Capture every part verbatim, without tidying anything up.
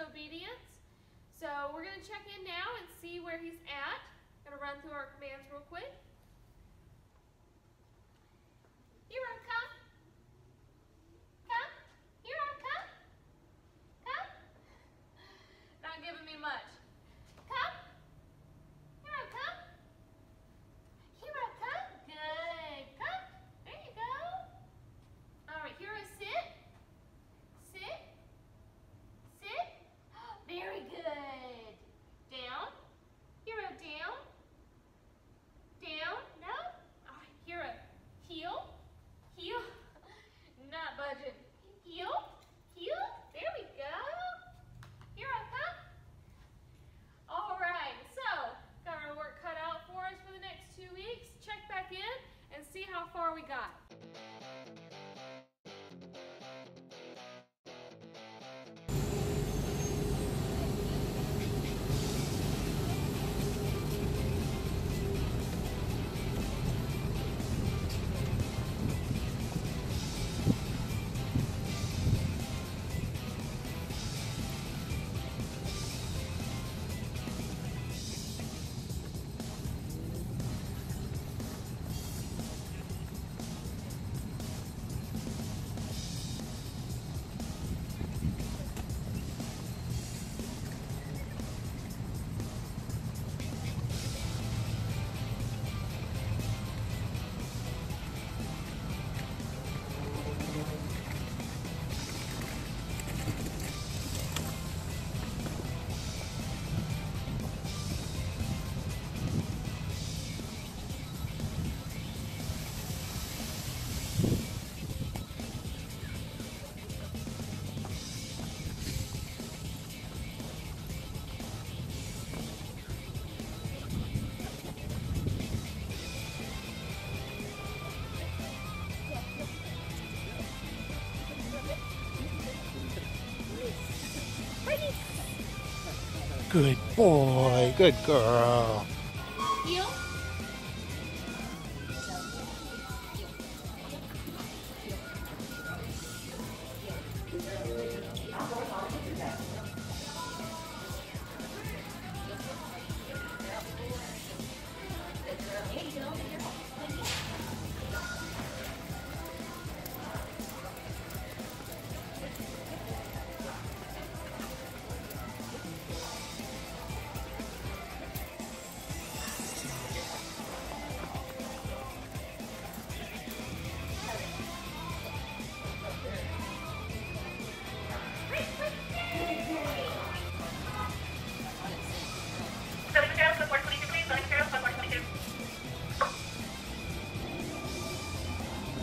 obedience. So we're going to check in now and see where he's at. Going to run through our commands real quick. Hero, come. Come. Hero, come. Come. Not giving me much. Come. Hero, come. Hero, come. Good. Come. There you go. All right, Hero, sit. Sit. Sit. Very good. Down. Hero, down. Down. No. All right, Hero, heel. Heel. Not budging. Heel. Heel. There we go. Hero, come. All right, so got our work cut out for us for the next two weeks. Check back in and see how far we got. Good boy, good girl. Heel.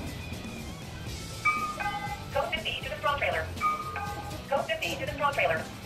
Go fifty to the small trailer.